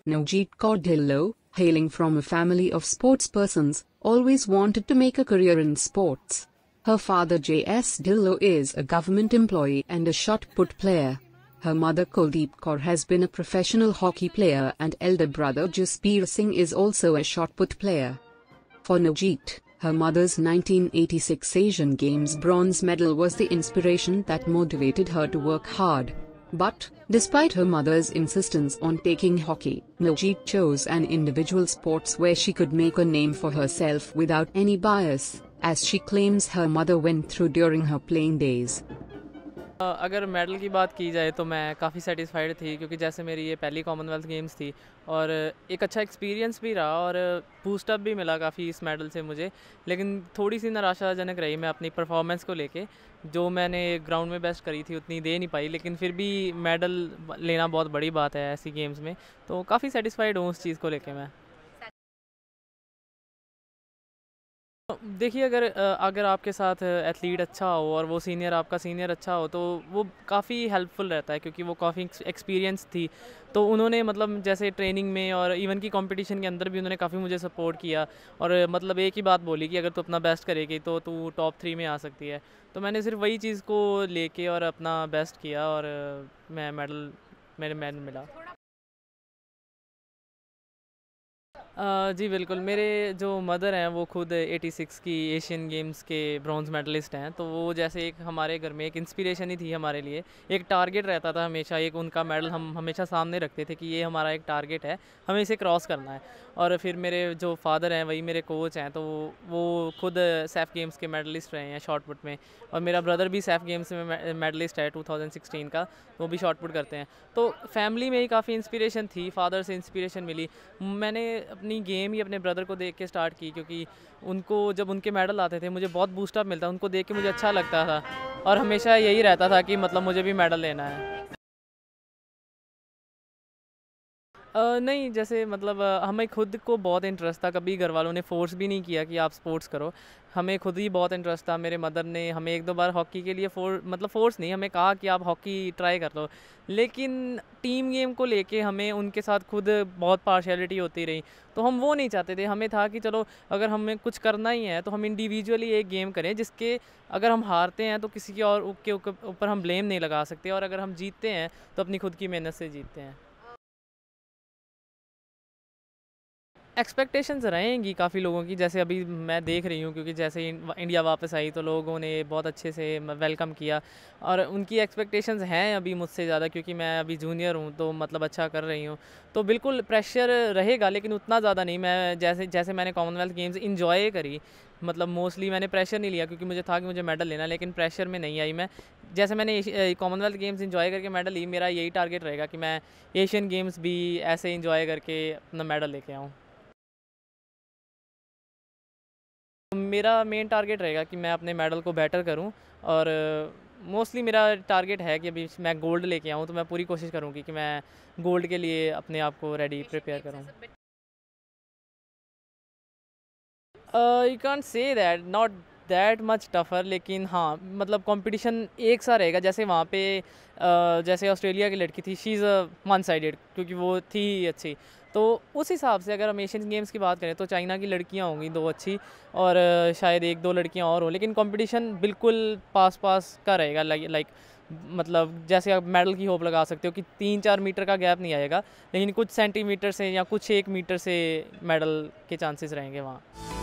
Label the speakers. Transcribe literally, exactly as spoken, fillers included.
Speaker 1: Navjeet Kaur Dhillon, hailing from a family of sportspersons, always wanted to make a career in sports. Her father J S Dhillon is a government employee and a shot put player. Her mother Kuldeep Kaur has been a professional hockey player and elder brother Jasbir Singh is also a shot put player. For Navjeet, her mother's nineteen eighty-six Asian Games bronze medal was the inspiration that motivated her to work hard. But, despite her mother's insistence on taking hockey, Navjeet chose an individual sports where she could make a name for herself without any bias, as she claims her mother went through during her playing days.
Speaker 2: अगर medal की बात की जाए तो मैं काफ़ी satisfied थी, क्योंकि जैसे मेरी ये पहली कॉमनवेल्थ गेम्स थी और एक अच्छा एक्सपीरियंस भी रहा और बूस्टअप भी मिला काफ़ी इस मेडल से मुझे। लेकिन थोड़ी सी निराशाजनक रही मैं अपनी परफॉर्मेंस को लेके, जो मैंने ग्राउंड में बेस्ट करी थी उतनी दे नहीं पाई, लेकिन फिर भी मेडल लेना बहुत बड़ी बात है ऐसी गेम्स में, तो काफ़ी सेटिस्फाइड हूँ उस चीज़ को लेके मैं। देखिए, अगर अगर आपके साथ एथलीट अच्छा हो और वो सीनियर आपका सीनियर अच्छा हो तो वो काफ़ी हेल्पफुल रहता है, क्योंकि वो काफ़ी एक्सपीरियंस थी, तो उन्होंने मतलब जैसे ट्रेनिंग में और इवन की कंपटीशन के अंदर भी उन्होंने काफ़ी मुझे सपोर्ट किया और मतलब एक ही बात बोली कि अगर तू अपना बेस्ट करेगी तो तू टॉप थ्री में आ सकती है। तो मैंने सिर्फ वही चीज़ को लेके और अपना बेस्ट किया और मैं मेडल मेरे मेडल मिला। Uh, जी बिल्कुल, मेरे जो मदर हैं वो खुद छियासी की एशियन गेम्स के ब्रॉन्ज़ मेडलिस्ट हैं, तो वो जैसे एक हमारे घर में एक इंस्पिरेशन ही थी हमारे लिए। एक टारगेट रहता था हमेशा, एक उनका मेडल हम हमेशा सामने रखते थे कि ये हमारा एक टारगेट है, हमें इसे क्रॉस करना है। और फिर मेरे जो फादर हैं वही मेरे कोच हैं, तो वो खुद सैफ गेम्स के मेडलिस्ट रहे हैं शॉट पुट में, और मेरा ब्रदर भी सैफ गेम्स में मेडलिस्ट है टू थाउजेंड सिक्सटीन का, वो भी शॉट पुट करते हैं। तो फैमिली में ही काफ़ी इंस्पिरेशन थी, फादर से इंस्पिरेशन मिली। मैंने अपनी गेम ही अपने ब्रदर को देख के स्टार्ट की, क्योंकि उनको जब उनके मेडल आते थे मुझे बहुत बूस्टअप मिलता, उनको देख के मुझे अच्छा लगता था और हमेशा यही रहता था कि मतलब मुझे भी मेडल लेना है। Uh, नहीं, जैसे मतलब uh, हमें खुद को बहुत इंटरेस्ट था, कभी घर वालों ने फोर्स भी नहीं किया कि आप स्पोर्ट्स करो, हमें खुद ही बहुत इंटरेस्ट था। मेरे मदर ने हमें एक दो बार हॉकी के लिए फोर मतलब फोर्स नहीं, हमें कहा कि आप हॉकी ट्राई कर लो, लेकिन टीम गेम को लेके हमें उनके साथ खुद बहुत पार्शियलिटी होती रही, तो हम वो नहीं चाहते थे। हमें था कि चलो अगर हमें कुछ करना ही है तो हम इंडिविजुअली एक गेम करें जिसके अगर हम हारते हैं तो किसी की और के ऊपर हम ब्लेम नहीं लगा सकते, और अगर हम जीतते हैं तो अपनी खुद की मेहनत से जीतते हैं। एक्सपेक्टेशंस रहेंगी काफ़ी लोगों की, जैसे अभी मैं देख रही हूँ, क्योंकि जैसे इंडिया वापस आई तो लोगों ने बहुत अच्छे से वेलकम किया और उनकी एक्सपेक्टेशंस हैं अभी मुझसे ज़्यादा, क्योंकि मैं अभी जूनियर हूँ तो मतलब अच्छा कर रही हूँ, तो बिल्कुल प्रेशर रहेगा, लेकिन उतना ज़्यादा नहीं। मैं जैसे जैसे मैंने कॉमनवेल्थ गेम्स इंजॉय करी, मतलब मोस्टली मैंने प्रेशर नहीं लिया, क्योंकि मुझे था कि मुझे मेडल लेना, लेकिन प्रेशर में नहीं आई मैं। जैसे मैंने कॉमनवेल्थ गेम्स इंजॉय करके मेडल ली, मेरा यही टारगेट रहेगा कि मैं एशियन गेम्स भी ऐसे इंजॉय करके अपना मेडल लेके आऊँ। मेरा मेन टारगेट रहेगा कि मैं अपने मेडल को बेटर करूं, और मोस्टली मेरा टारगेट है कि अभी मैं गोल्ड लेके आऊं, तो मैं पूरी कोशिश करूंगी कि मैं गोल्ड के लिए अपने आप को रेडी प्रिपेयर करूं। You can't say that not that much tougher, लेकिन हाँ मतलब कंपटीशन एक सा रहेगा। जैसे वहाँ पे uh, जैसे ऑस्ट्रेलिया की लड़की थी, she is a one sided, क्योंकि वो थी अच्छी, तो उस हिसाब से अगर हम एशियन गेम्स की बात करें तो चाइना की लड़कियाँ होंगी दो अच्छी, और uh, शायद एक दो लड़कियाँ और हों, लेकिन कंपटीशन बिल्कुल पास पास का रहेगा। लाइक लाइक मतलब जैसे आप मेडल की होप लगा सकते हो कि तीन चार मीटर का गैप नहीं आएगा, लेकिन कुछ सेंटीमीटर से या कुछ एक मीटर से मेडल के चांसेस रहेंगे वहाँ।